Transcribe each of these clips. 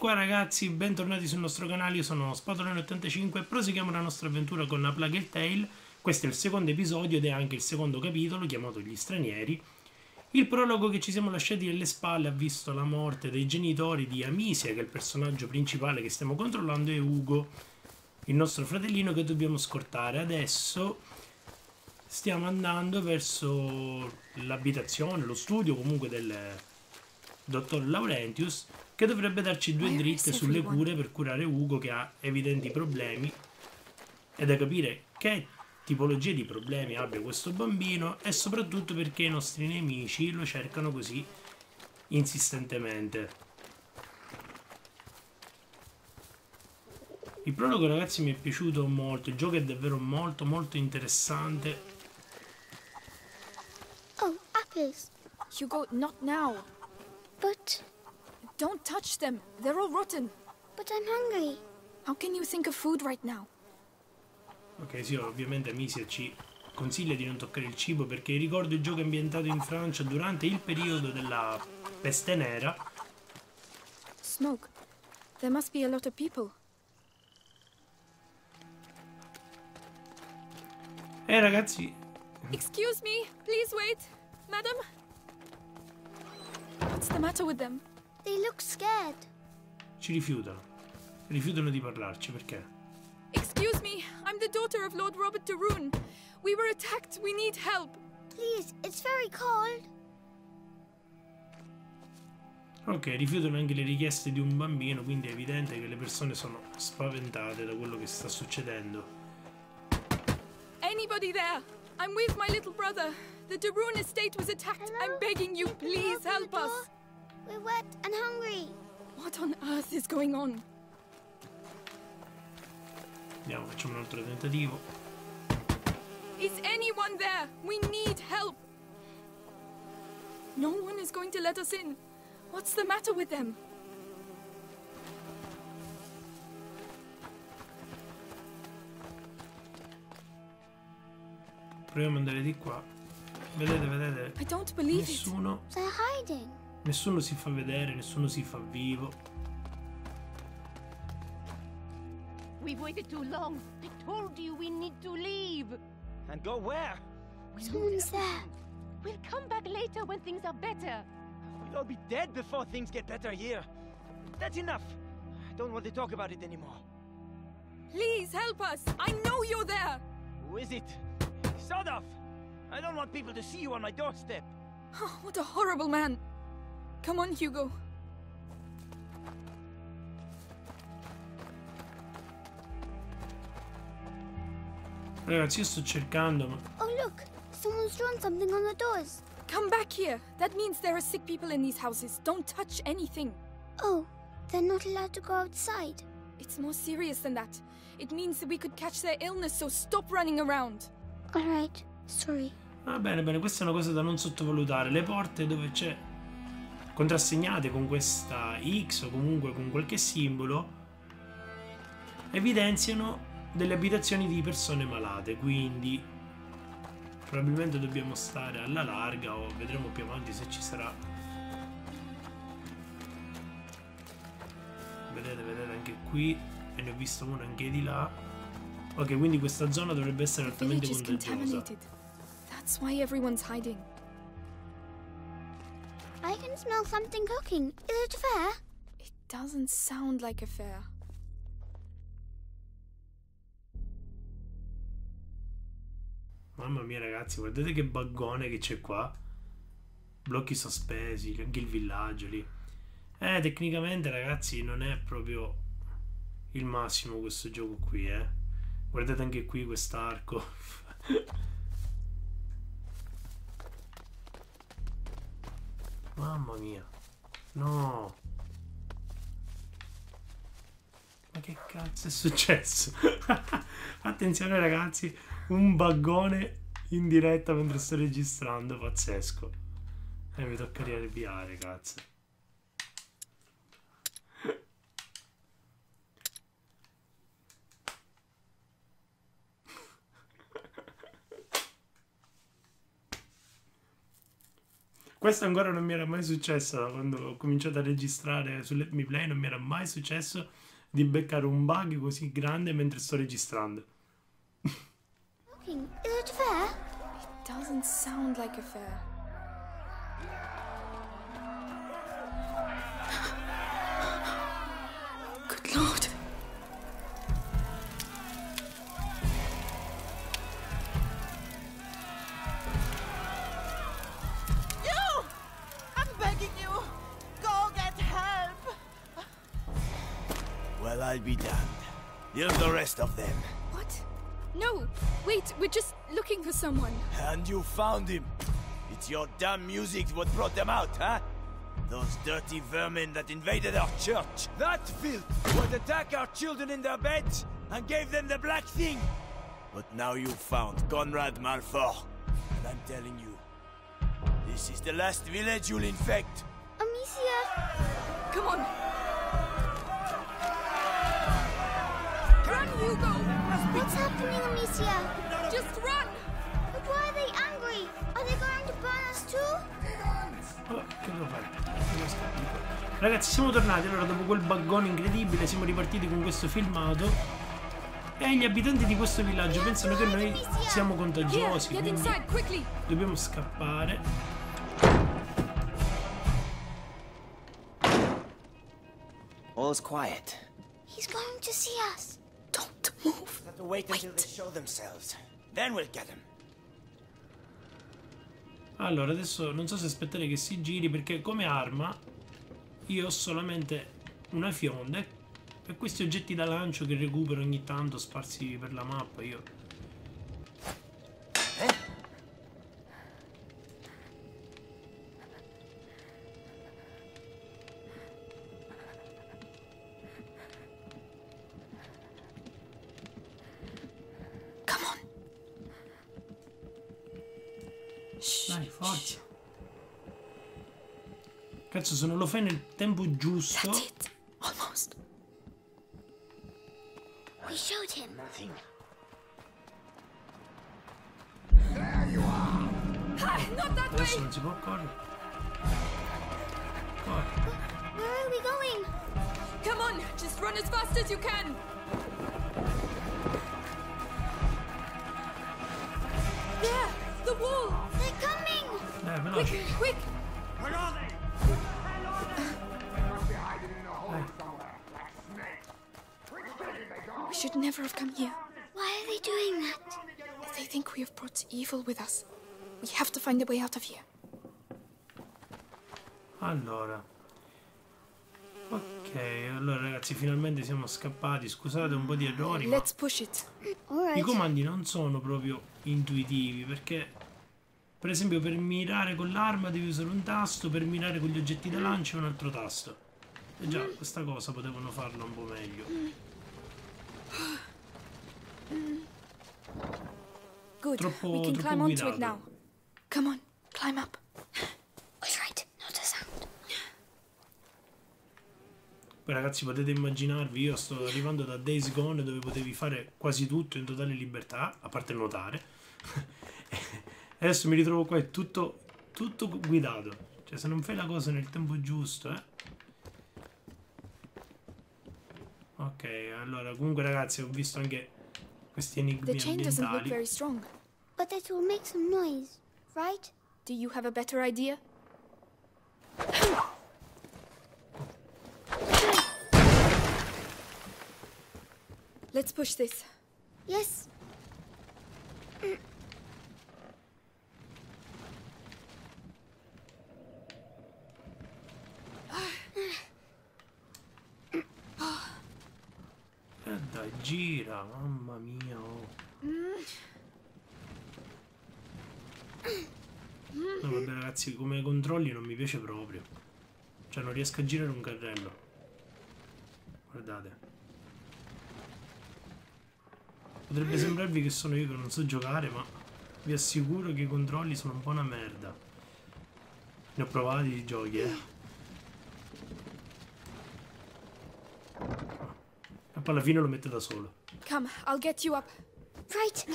qua ragazzi, bentornati sul nostro canale, io sono Spatolone85 e proseguiamo la nostra avventura con A Plague Tale. Questo è il secondo episodio ed è anche il secondo capitolo, chiamato Gli Stranieri. Il prologo che ci siamo lasciati alle spalle ha visto la morte dei genitori di Amicia, che è il personaggio principale che stiamo controllando, e Ugo, il nostro fratellino che dobbiamo scortare. Adesso stiamo andando verso l'abitazione, lo studio comunque del dottor Laurentius, che dovrebbe darci due dritte sulle cure per curare Ugo, che ha evidenti problemi. È da capire che tipologia di problemi abbia questo bambino e soprattutto perché i nostri nemici lo cercano così insistentemente. Il prologo ragazzi mi è piaciuto molto, il gioco è davvero molto interessante. Oh, apples. Hugo, not now. But Don't touch them. They're all rotten. I'm hungry. How can you think of food right now? Ok, sì, ovviamente Amicia ci consiglia di non toccare il cibo perché ricordo il gioco è ambientato in Francia durante il periodo della peste nera. Smoke. There must be a lot of people. Ragazzi, Excuse me. Please wait. Madam? What's the matter with them? They look scared. ci rifiutano di parlarci. Perché? Excuse me. I'm the daughter of Lord Robert de Rune. We were attacked. We need help. Please, it's very cold. Ok, rifiutano anche le richieste di un bambino, quindi è evidente che le persone sono spaventate da quello che sta succedendo. Anybody there? I'm with my little brother. The de Rune estate was attacked. Hello? I'm begging you, please Can you help open the us. door? We're wet and hungry. What on earth is going on? Andiamo, facciamo un altro tentativo. Is anyone there? We need help. No one is going to let us in. What's the matter with them? Proviamo ad andare di qua. Vedete? I don't believe it. They're hiding. Nessuno si fa vedere, nessuno si fa vivo. We've waited too long. I told you we need to leave. And go where? Someone's there. We'll come back later when things are better. We'll all be dead before things get better here. That's enough. I don't want to talk about it anymore. Please help us. I know you're there. Who is it? Sod off! I don't want people to see you on my doorstep. Oh, what a horrible man. Come on, Hugo. Ragazzi, io sto cercando, ma... Oh, look. Someone's drawn something on the doors. Come back here. That means there are sick people in these houses. Don't touch anything. Oh, they're not allowed to go outside. It's more serious than that. It means that we could catch their illness, so stop running around. All right. Sorry. Ah, bene, questa è una cosa da non sottovalutare. Le porte dove c'è contrassegnate con questa X o comunque con qualche simbolo evidenziano delle abitazioni di persone malate, quindi probabilmente dobbiamo stare alla larga o vedremo più avanti se ci sarà. Vedete anche qui, e ne ho visto uno anche di là. Ok, quindi questa zona dovrebbe essere The village altamente is contagiosa. contaminated. That's why everyone's hiding. I can smell something cooking. Is it fair? It doesn't sound like a fair. Mamma mia ragazzi, guardate che baggone che c'è qua. Blocchi sospesi, anche il villaggio lì. Tecnicamente ragazzi non è proprio il massimo questo gioco qui, Guardate anche qui quest'arco. Mamma mia. No. Ma che cazzo è successo? Attenzione ragazzi, un baggone in diretta mentre sto registrando, pazzesco. Mi tocca riavviare, cazzo. Questo ancora non mi era mai successo quando ho cominciato a registrare su Let Me Play, non mi era mai successo di beccare un bug così grande mentre sto registrando. Cooking. Is it fair? It doesn't sound like a fair. Good lord. You! I'm begging you! Go get help! Well, I'll be damned. Here's the rest of them. What? No, wait, we're just looking for someone. And you found him. It's your damn music what brought them out, huh? Those dirty vermin that invaded our church. That filth would attack our children in their beds and gave them the black thing. But now you found Conrad Malfour. And I'm telling you, this is the last village you'll infect. Amicia! Come on. Run, Hugo! What's happening, Amicia? Just run! But why are they angry? Are they going to burn us too? Oh, che devo fare? Devo scappare. Ragazzi, siamo tornati. Allora, dopo quel buggone incredibile, siamo ripartiti con questo filmato. E gli abitanti di questo villaggio pensano che noi siamo Here, contagiosi, get quindi inside, quickly! dobbiamo scappare. All's quiet. He's going to see us. Don't move. Have to wait until they show themselves. Then we'll get them. Allora, adesso non so se aspettare che si giri, perché come arma io ho solamente una fionda e questi oggetti da lancio che recupero ogni tanto sparsi per la mappa. Io Come on. dai, forza. Cazzo, se non lo fai nel tempo giusto. That's it. Almost. We showed him. Nothing. Ah, not that Adesso way! non si può correre. Corri. Where are we going? Come on, just run as fast as you can! There! The wall! They're coming! Veloce. Quick! We should never have come here. Why are they doing that? They think we have brought evil with us. We have to find a way out of here. Allora. Ok, allora ragazzi, finalmente siamo scappati. Scusate un po' di errori, ma Let's push it. i Alright. comandi non sono proprio intuitivi, perché per esempio per mirare con l'arma devi usare un tasto, per mirare con gli oggetti da lancio un altro tasto. E già, questa cosa potevano farla un po' meglio. Good. Troppo- we can troppo climb onto it guidato. now. Come on, climb up. Alright, not a sound. Poi ragazzi, potete immaginarvi, io sto arrivando da Days Gone dove potevi fare quasi tutto in totale libertà, a parte nuotare. E adesso mi ritrovo qua, è tutto guidato. Cioè, se non fai la cosa nel tempo giusto, Ok, allora, comunque ragazzi, ho visto anche questi enigmi The chain doesn't look ambientali. very strong. But it will make some noise, right? Do you have a better idea? Let's push this. Yes. Dai, gira, mamma mia. Oh. No, vabbè ragazzi, come controlli non mi piace proprio. Cioè, non riesco a girare un carrello. Guardate. Potrebbe sembrarvi che sono io che non so giocare, ma vi assicuro che i controlli sono un po' una merda. Ne ho provati di giochi, E poi alla fine lo mette da solo. Come, I'll get you up. Right.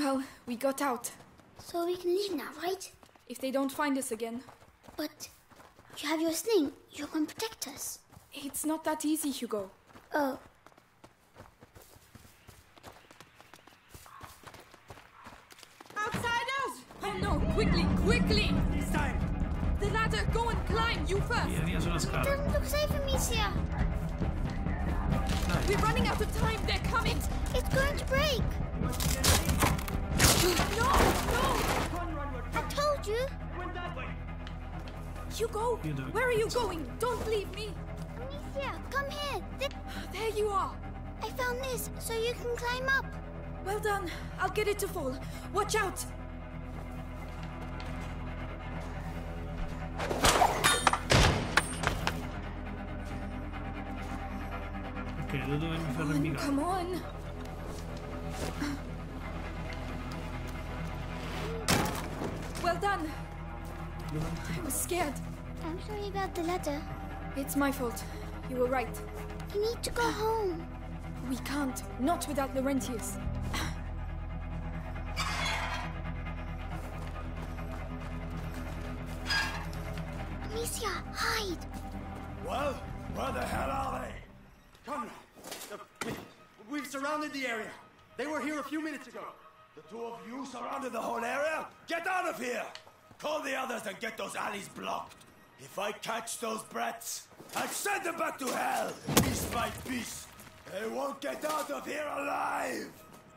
Well, we got out. So we can leave now, right? If they don't find us again. But you have your sling. You can protect us. It's not that easy, Hugo. Oh. Outsiders! Oh no, quickly, quickly! This time! The ladder, go and climb, you first! Via sulla scala. Doesn't look safe for me, Sia. We're running out of time, they're coming! It's going to break. No, no! I told you. Hugo, where are you going? Don't leave me! Amicia, come here. There you are! I found this so you can climb up. Well done. I'll get it to fall. Watch out! Ok, da dove mi fa Come on, arrampicare? come on! Well done! I was scared. I'm sorry about the ladder. It's my fault. You were right. We need to go home. We can't. Not without Laurentius. Amicia, hide. Well, where the hell are they? Conrad, we've surrounded the area. They were here a few minutes ago. The two of you surrounded the whole area? Get out of here! Call the others and get those alleys blocked. If I catch those brats, I'll send them back to hell, piece by piece. They won't get out of here alive!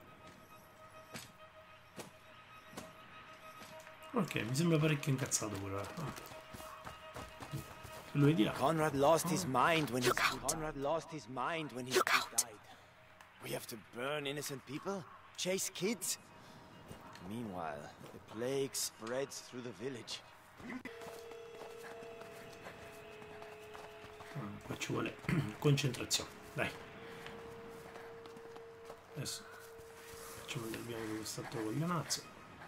Ok, mi sembra parecchio incazzato pure. Se lo vedi là. Conrad lost his mind when Look out. Conrad lost his mind when he Look out. died. We have to burn innocent people? Chase kids? Meanwhile, the plague spreads through the village. Qua ci vuole concentrazione. Dai. Adesso facciamo il via di quest'altro coglionazzo.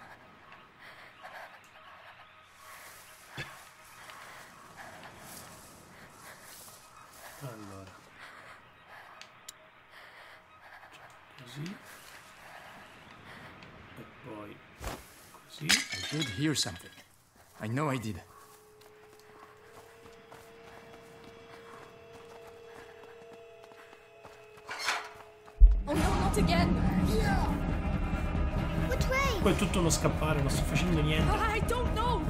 Allora. Così. E poi così. I did hear something. I know I did. Oh no, not again! Which way? Poi è tutto uno scappare, non sto facendo niente. I don't know!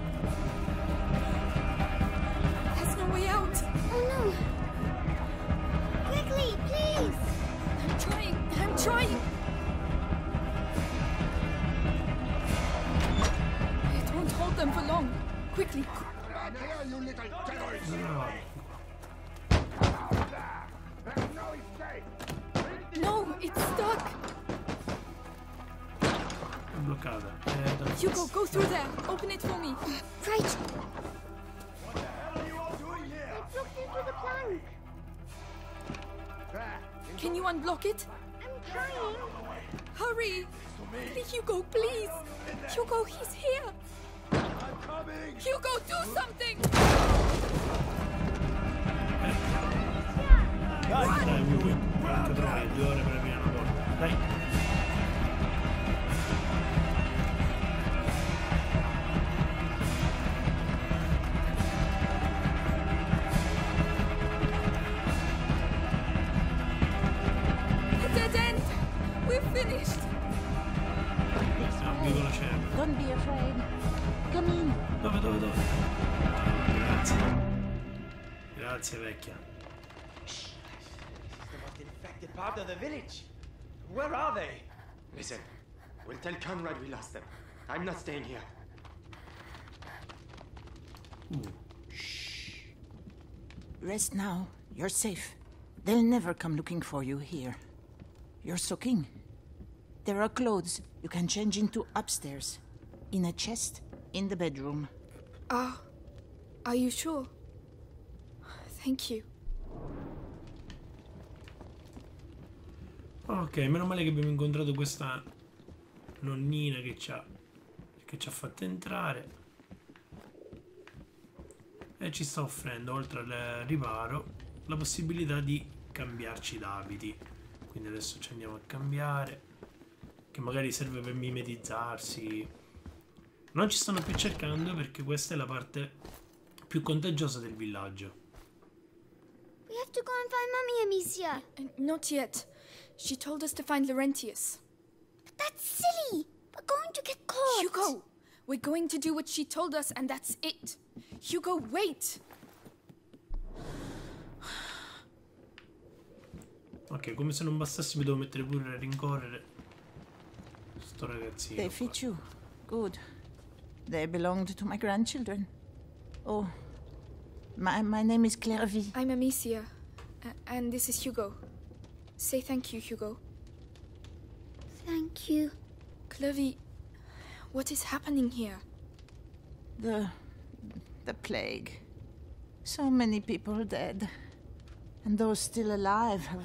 There's no way out! Oh no. Quickly, please. I'm trying, I'm trying! It won't hold them for long. Quickly! No, No, it's stuck! è bloccata. Hugo, go through there. Open it for me. Right. What the hell are you all doing here? Look into the plank. Can you unblock it? I'm trying. Hurry! Hugo, please! Hugo, he's here! I'm coming! Hugo, do something! Dai, Hugo, porca troia, 2 ore per aprire una porta. Dai. Dead end! We're finished! Avvico la cena. Don't be afraid. Come in. Dove? Grazie. Grazie, vecchia. This is the most infected part of the village. Where are they? Listen, we'll tell Conrad we lost them. I'm not staying here. Rest now. You're safe. They'll never come looking for you here. You're soaking. There are clothes you can change into upstairs. In a chest in the bedroom. Are you sure? Thank you. Ok, meno male che abbiamo incontrato questa nonnina che ci ha fatto entrare e ci sta offrendo, oltre al riparo, la possibilità di cambiarci d'abiti. Quindi adesso ci andiamo a cambiare. che magari serve per mimetizzarsi. Non ci stanno più cercando perché questa è la parte più contagiosa del villaggio. We have to go and find Mummy, Amicia. Not yet. She told us to find Laurentius. But that's silly. We're going to get caught. Hugo! We're going to do what she told us and that's it. Hugo, wait! Ok, come se non bastasse mi devo mettere pure a rincorrere sto ragazzino. They fit you. Good. They belonged to my grandchildren. Oh, my name is Clairvy. I'm Amicia. And this is Hugo. Say thank you, Hugo. Thank you. Clovey, what is happening here? The plague. So many people dead. And those still alive have...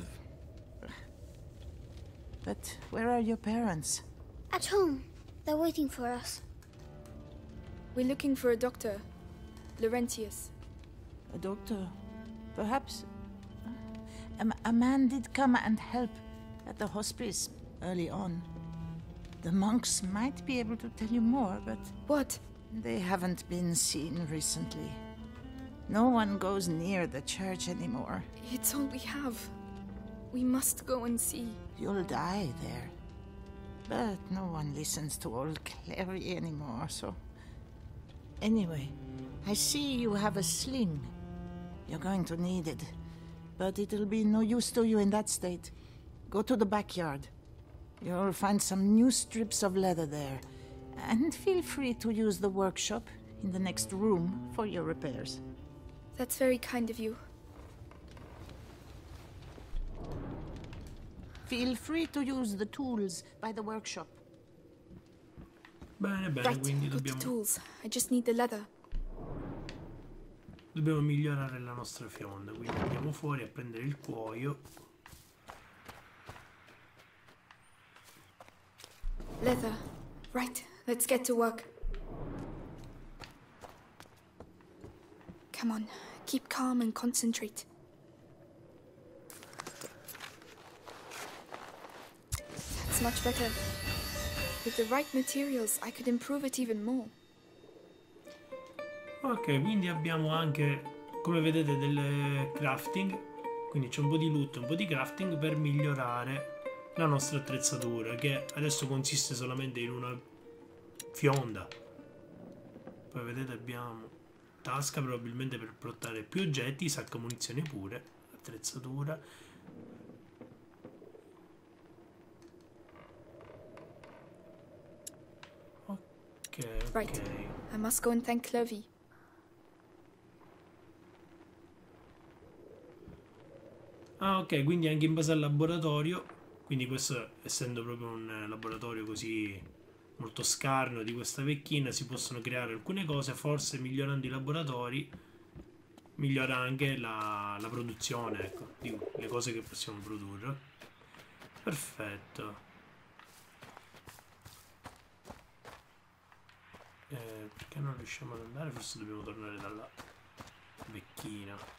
But where are your parents? At home. They're waiting for us. We're looking for a doctor. Laurentius. A doctor? Perhaps... A man did come and help at the hospice early on. The monks might be able to tell you more, but... What? They haven't been seen recently. No one goes near the church anymore. It's all we have. We must go and see. You'll die there. But no one listens to old Clary anymore, so... Anyway, I see you have a sling. You're going to need it. But it'll be no use to you in that state. Go to the backyard. You'll find some new strips of leather there. And feel free to use the workshop in the next room for your repairs. That's very kind of you. Feel free to use the tools by the workshop. Bene, bene, Right, quindi got the dobbiamo tools. I just need the leather. migliorare la nostra fionda, quindi andiamo fuori a prendere il cuoio. Leather. Right, let's get to work. Come on, keep calm and concentrate. That's much better. With the right materials, I could improve it even more. Ok, quindi abbiamo anche, come vedete, del crafting. Quindi c'è un po' di loot, un po' di crafting per migliorare la nostra attrezzatura, che adesso consiste solamente in una fionda. Poi vedete abbiamo tasca probabilmente per portare più oggetti, sacca munizioni pure, attrezzatura. Ok. Right, I must go and thank Clovey. Ah, ok, quindi anche in base al laboratorio, quindi questo essendo proprio un laboratorio così molto scarno di questa vecchina, si possono creare alcune cose, forse migliorando i laboratori migliora anche la produzione, ecco, di le cose che possiamo produrre. Perfetto. Perché non riusciamo ad andare? Forse dobbiamo tornare dalla vecchina.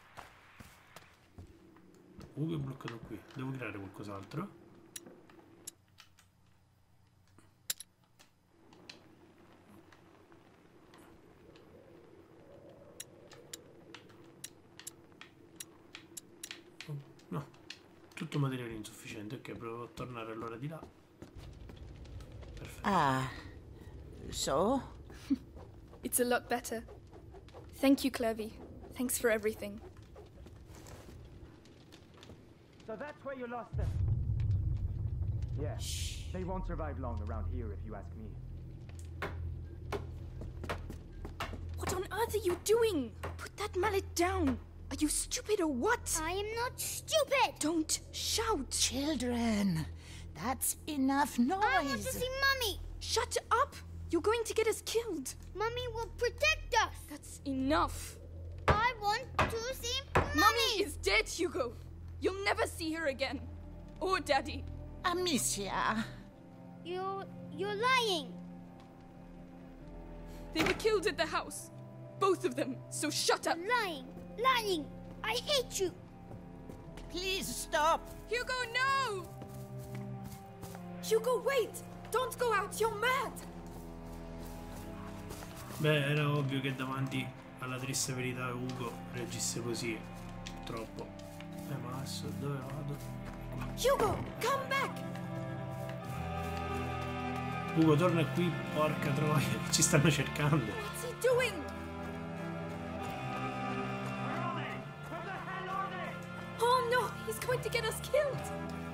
Che è bloccato qui. Devo creare qualcos'altro? Oh, no, tutto materiale insufficiente. Ok, provo a tornare allora di là. Perfetto. Ah, so? It's a lot better. Thank you, Clovey. Thanks for everything. So that's where you lost them. Yeah, they won't survive long around here if you ask me. What on earth are you doing? Put that mallet down. Are you stupid or what? I am not stupid. Don't shout. Children, that's enough noise. I want to see Mummy. Shut up. You're going to get us killed. Mummy will protect us. That's enough. I want to see Mummy. Mummy is dead, Hugo. You'll never see her again. Or Daddy. Amicia. You're lying. They were killed at the house. Both of them. So shut up. Lying. I hate you. Please stop. Hugo, no! Hugo, wait! Don't go out, you're mad! Beh, era ovvio che davanti alla triste verità Ugo reagisse così. Troppo. Ma adesso dove vado? Hugo, come back! Ugo, torna qui, porca troia, ci stanno cercando. What's he doing? Oh no, he's going to get us killed!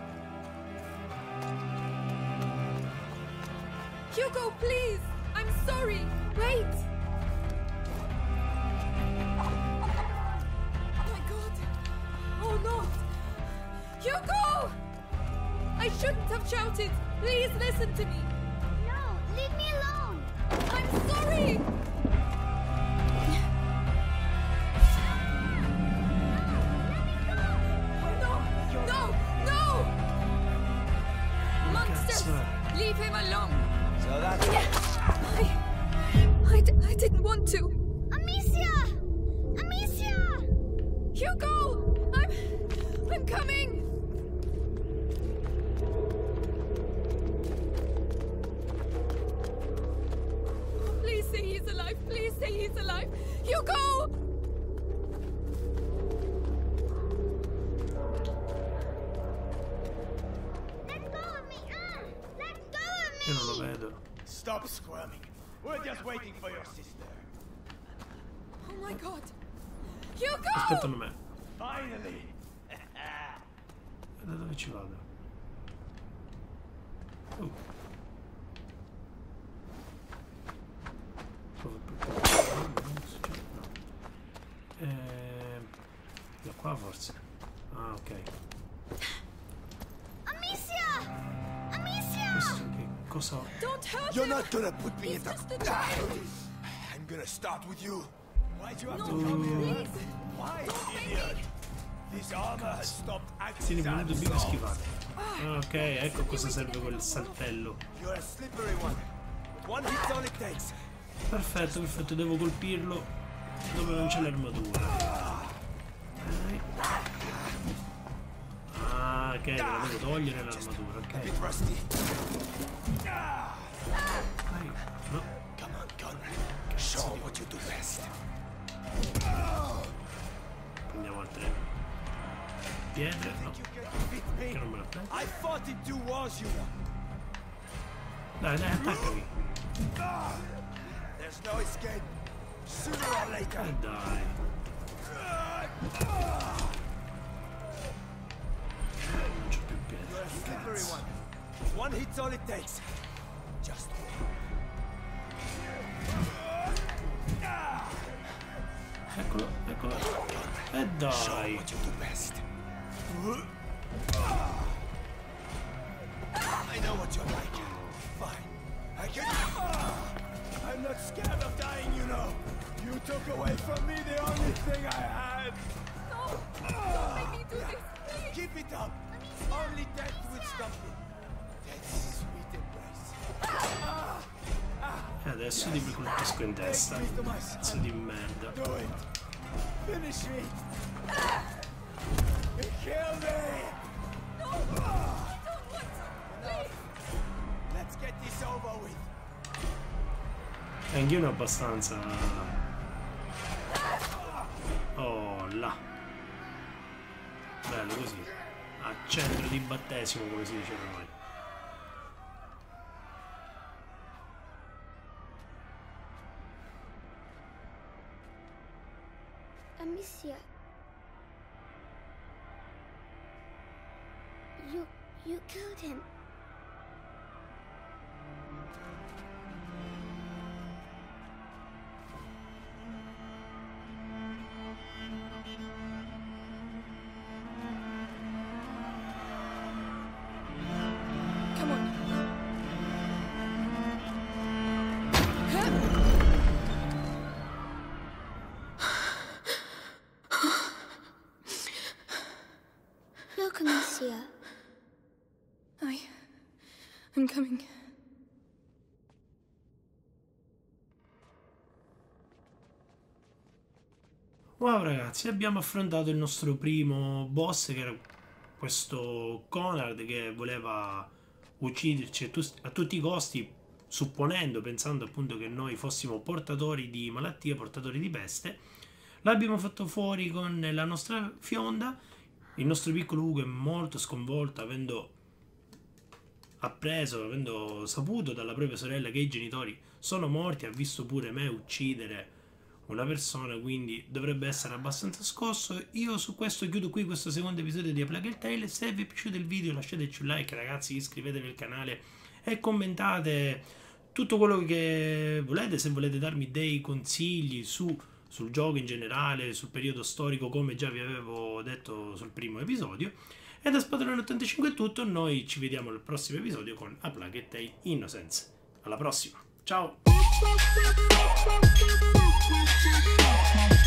Hugo, please! I'm sorry! Wait! Oh my god! Oh no! Hugo! I shouldn't have shouted! Please listen to me! No, leave me alone! I'm sorry! No! No! No! Monsters! Leave him alone! So that's I didn't want to. Amicia! Amicia! Hugo! I'm coming! Please say he's alive. Please say he's alive. Hugo! Let go of me! Let go of Io me! non lo vedo. Stop squirming. We're just waiting for your sister. Oh my god. Hugo! Aspettano me. Finally! Da dove ci vado? Da qua forse. Ah, ok. Amicia! Amicia! Questo che cosa ho? Don't hurt You're him! not gonna put me in the... Just a child! I'm gonna start with you. Why'd you have No, to come here? please! Why, Don't make idiot? me! This armor has stopped Tieni acting prima as dobbiamo so. schivare. Ah, ok, ecco cosa serve quel saltello. You're a slippery one. One hit's all it takes. Perfetto, perfetto, devo colpirlo dove non c'è l'armatura. Ok. Ah, ok, devo togliere l'armatura, ok. Bit rusty. Vai, no. Come on, gun. Show what you do best. Prendiamo altre pietre, no. You can beat me. Che non me la prendo. I fought in 2 wars, you know. Dai, dai, attaccami. There's no escape. Sooner or later. Dai. Non c'ho più You're a pietre. slippery Cazzo. one. One hit's all it takes. Just one. Eccolo, eccolo. E dai. What you do best. I know what you're like. Fine. I can... I'm not scared of dying, you know. You took away from me the only thing I had. No! Don't make me do this, please! Keep it up. Only death will stop me. That's sweet embrace. E adesso ti colpisco in testa. Cazzo di merda. Do it. Finish me. Kill me. No! I don't want to! Please! Let's get this over with. E anch'io ne ho abbastanza. Oh là. Bello così. A centro di battesimo, come si dice da noi. Amicia. You killed him. Come on. Look, Amicia. I'm coming. Wow ragazzi, abbiamo affrontato il nostro primo boss, che era questo Conrad che voleva ucciderci a tutti i costi, pensando appunto che noi fossimo portatori di malattia, portatori di peste. L'abbiamo fatto fuori con la nostra fionda. Il nostro piccolo Ugo è molto sconvolto, avendo saputo dalla propria sorella che i genitori sono morti, ha visto pure me uccidere una persona, quindi dovrebbe essere abbastanza scosso. Io su questo chiudo qui questo secondo episodio di A Plague Tale. Se vi è piaciuto il video lasciateci un like, ragazzi, iscrivetevi al canale e commentate tutto quello che volete. Se volete darmi dei consigli sul gioco in generale, sul periodo storico, come già vi avevo detto sul primo episodio. E da Spadolone85 è tutto, noi ci vediamo al prossimo episodio con A Plague Tale Innocence. Alla prossima, ciao!